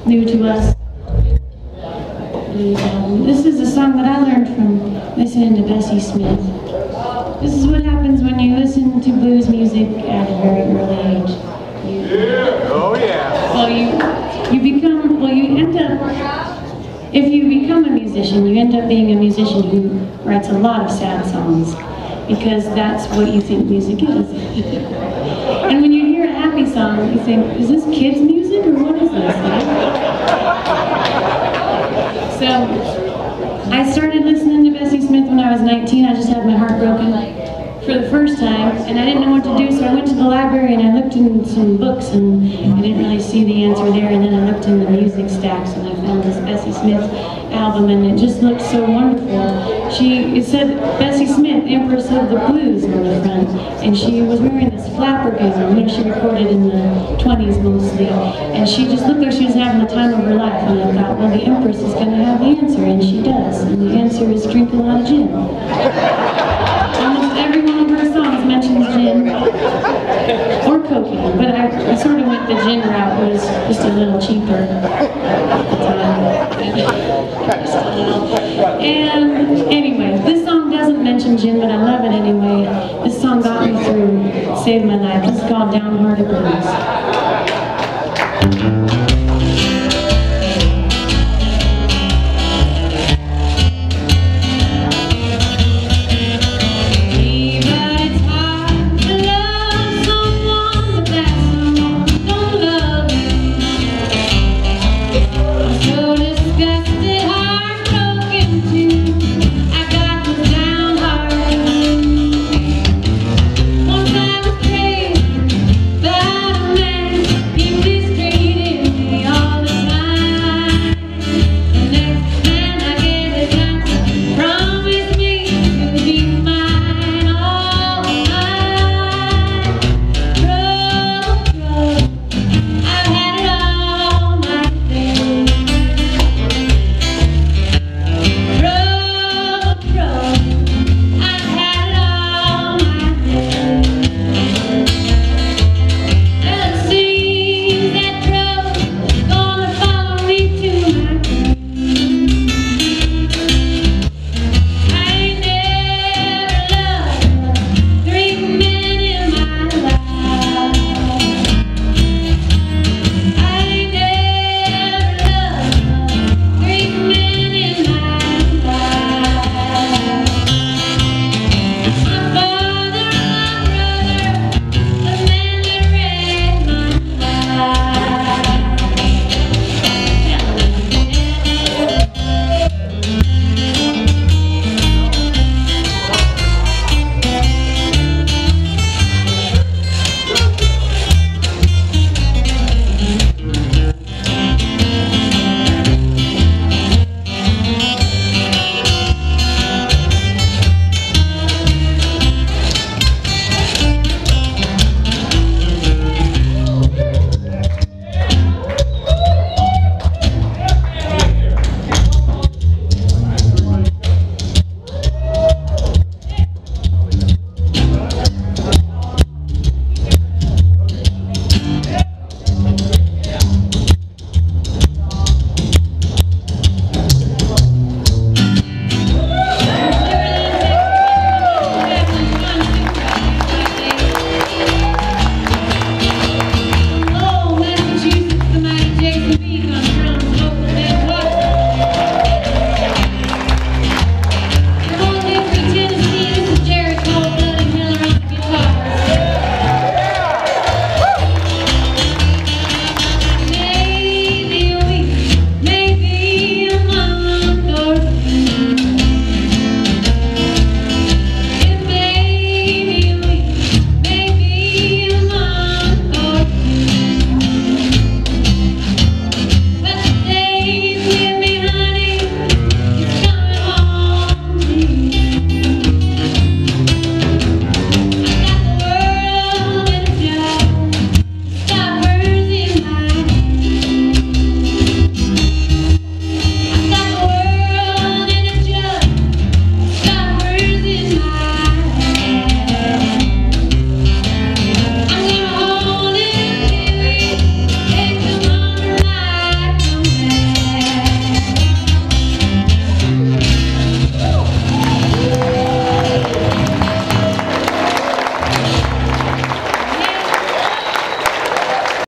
new to us blues album. This is a song that I learned from listening to Bessie Smith. This is what happens when you listen to blues music at a very early age. Well, you end up, if you become a musician, you end up being a musician who writes a lot of sad songs, because that's what you think music is. And when you hear a happy song, you think, is this kids' music or what is this? So, I started listening to Bessie Smith when I was 19. I just had my heart broken for the first time, and I didn't know what to do, so I went to the library and I looked in some books, and I didn't really see the answer there, and then I looked in the music stacks and I found this Bessie Smith album, and it just looked so wonderful. It said Bessie Smith, Empress of the Blues on the front, and she was wearing this flapper gown. You know, she recorded in the 20s mostly, and she just looked like she was having the time of her life, and I thought, well, the Empress is going to have the answer, and she does, and the answer is drink a lot of gin. Almost every one of her songs mentions gin or cocaine, but I sort of went the gin route. It was just a little cheaper at the time. And anyway, this song doesn't mention gin, but I love it anyway. This song got me through, saved my life. This is called Downhearted Blues. Man